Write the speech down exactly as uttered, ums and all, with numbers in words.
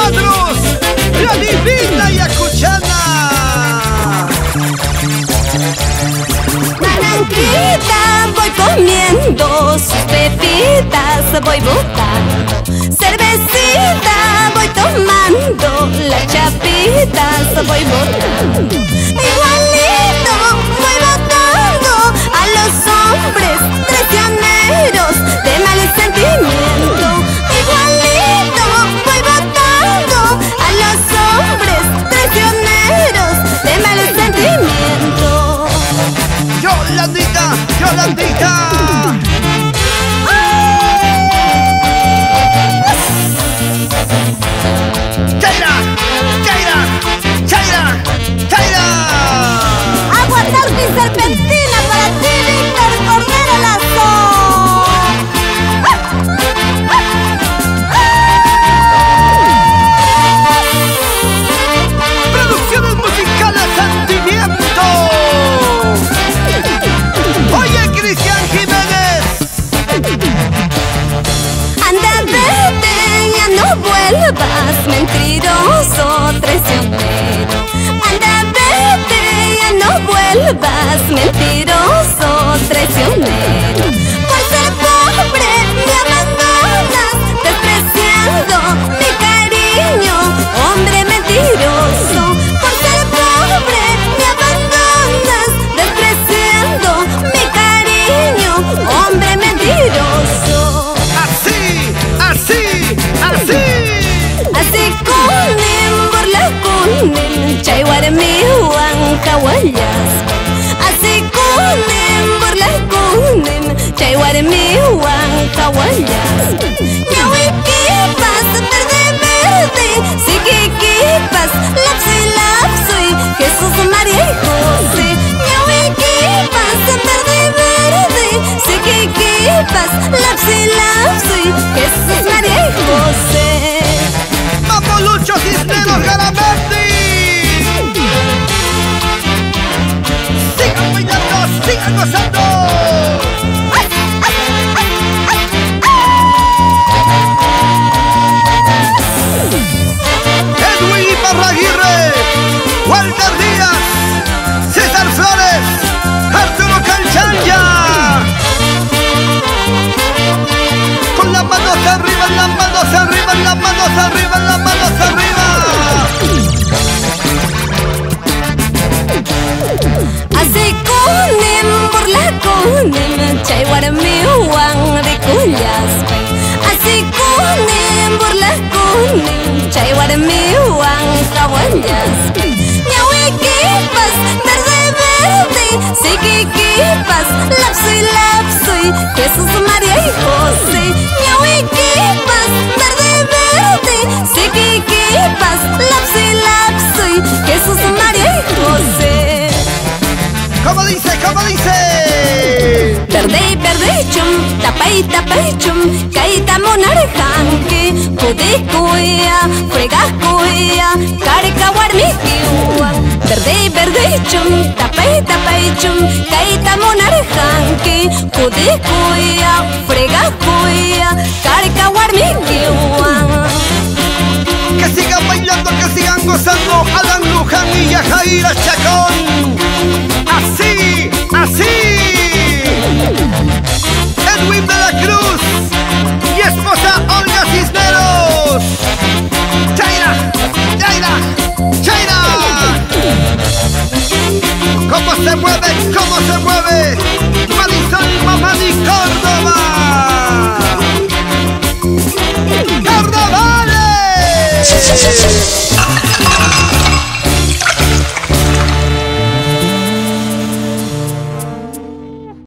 nosotros, la divina Yacuchana. Naranjita voy comiendo, sus pepitas voy botando, cervecita voy tomando, las chapitas voy botando. Igualito voy botando a los hombres traicioneros de mal sentimiento. Igualito voy botando a los hombres traicioneros de mal sentimiento. Yolandita, Yolandita. Chaira, Chaira, Chaira, Chaira. Agua tarde y serpentina para ti, Víctor Cordero Lazo. Producciones musicales Sentimiento. Oye, Cristian Jiménez. Anda, vete, ya no vuelvas, mentiroso, traicionero. Anda, vete, ya no vuelvas, mentiroso, traicionero. Por ser pobre me abandonas, despreciando mi cariño, hombre mentiroso. Por ser pobre me abandonas, despreciando mi cariño, hombre mentiroso. Así, así, así. Así kunim, burla kunim, chaywarmi huancawallas. Así kunim, burla kunim, chaywarmi huancawallas. Ñawikipas, verde, verde, sikikipas, lapsi, lapsi, Jesús, María y José. Ñawikipas, verde, verde, sikikipas, lapsi, lapsi, Jesús, María y José. ¡Vamos, Lucho Cisneros Garamendi! ¡Sigan bailando, sigan gozando! Edwin Iparraguirre, Walter Díaz, César Flores, Arturo Canchanya. Con las manos arriba, las manos arriba, las manos arriba, las manos arriba. Así kunim, burla kunim, chaywarmi huancawallas. Así kunim, burla kunim, chaywarmi huancawallas. Ñawikipas, verde, verde, sikikipas, lapsi, lapsi, Jesús, María y José. Ñawikipas, verde, verde, sikikipas, lapsi, lapsi, Jesús, María y José. ¿Cómo dice? ¿Cómo dice? Verde y verde chum, tapa y tapa y chum, caíta monarjanque, pude cuya, frega cuya, careca guarmiquiua. Verde y verde chum, tapa y tapa y chum, caíta monarjanque, pude cuya, frega cuya, careca guarmiquiua. Que sigan bailando, que sigan gozando, Alan Luján y Yajaira Chacón. Así, así. Edwin de la Cruz y esposa Olga Cisneros. Chaira, Chaira, Chaira. ¿Cómo se mueve? ¿Cómo se mueve? Marisol Mamani Córdoba. ¡Carnavales!